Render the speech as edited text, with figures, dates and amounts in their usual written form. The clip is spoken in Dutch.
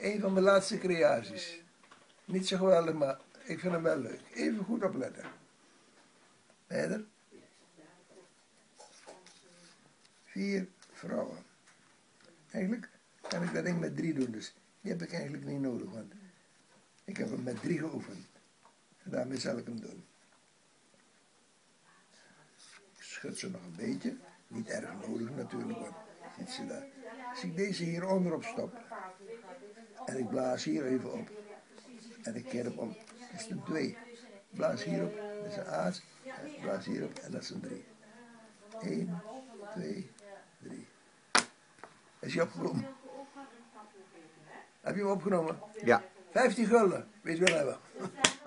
Een van mijn laatste creaties. Niet zo geweldig, maar ik vind hem wel leuk. Even goed opletten. Verder. 4 vrouwen. Eigenlijk kan ik dat ding met 3 doen, dus die heb ik eigenlijk niet nodig, want ik heb hem met 3 geoefend. En daarmee zal ik hem doen. Ik schud ze nog een beetje. Niet erg nodig natuurlijk, want ziet ze daar. Als ik deze hier onderop stop en ik blaas hier even op en ik keer hem om, dat is een 2. Blaas hierop, dat is een aas, en blaas hierop en dat is een 3. 1, 2, 3. Is je opgenomen? Heb je hem opgenomen? Ja. 15 gulden, weet je wel hebben.